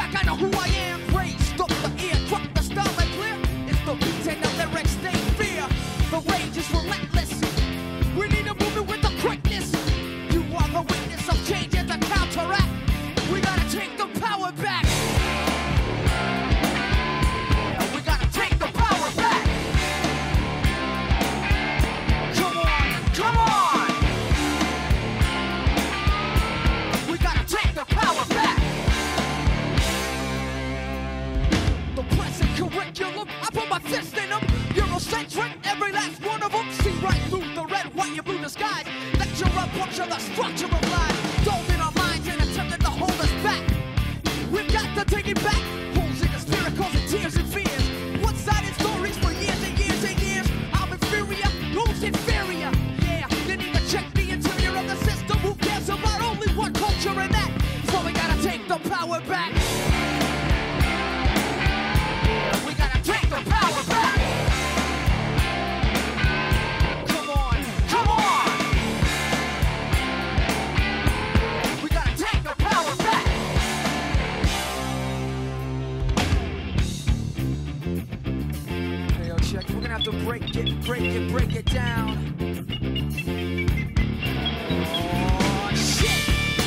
like I know who I am. Raised up the ear, drop the style and clear. It's the beat and the lyrics they fear. The rage is relentless. We need a movement with the quickness. You are the witness of change and the counteract. We gotta take the power back. Yeah, we gotta take the power back. Come on, come on. We gotta take the power back. The present curriculum, I put my fist in them. Eurocentric, every last one of them. See right through the red, white, and blue disguise. Lecture a bunch of the structure of life. Dove in our minds and attempted to hold us back. We've got to take it back. Holes in the spirit causing tears and fears. One-sided stories for years and years and years. I'm inferior, who's inferior? Yeah, you need to check the interior of the system. Who cares about only one culture and that? So we gotta take the power back. We gotta take the power back. Come on, come on. We gotta take the power back. Hey, yo, check. We're gonna have to break it down. Oh, shit.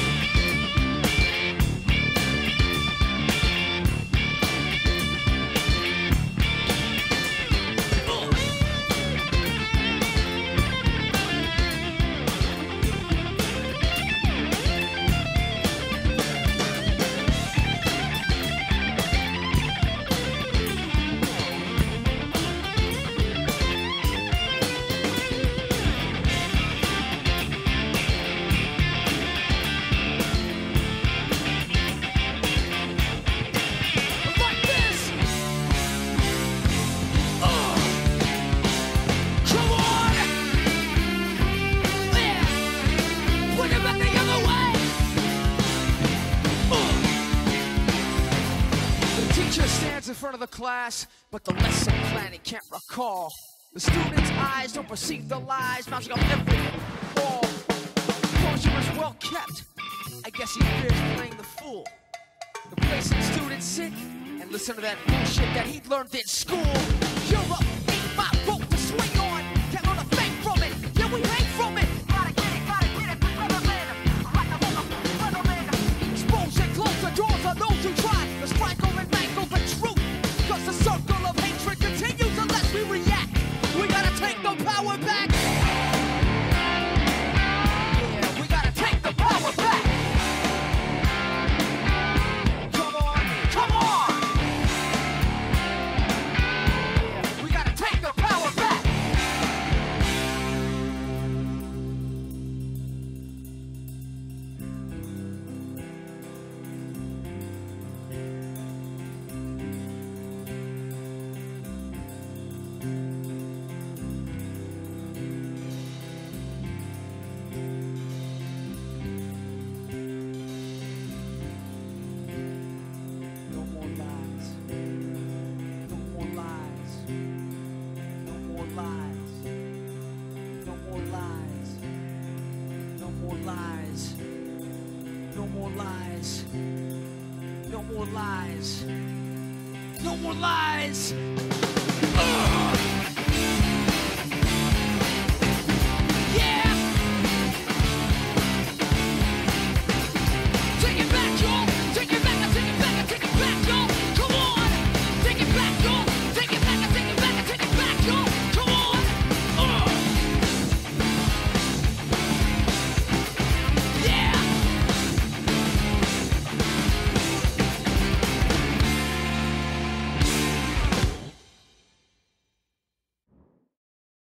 In front of the class, but the lesson plan he can't recall. The students' eyes don't perceive the lies, bouncing off every wall. Composure is well kept. I guess he fears playing the fool. The place the students sit and listen to that bullshit that he learned in school. You're up, ain't my rope to swing on. Can't learn a thing from it. Yeah, we hang from it. Gotta get it, run them in. Expose and close the doors on those who try to strangle and mangle the truth. Cause the circle of hatred continues unless we react. We gotta take the power back. Yeah, we gotta take the power back. Come on, come on. Yeah, we gotta take the power back. No more lies.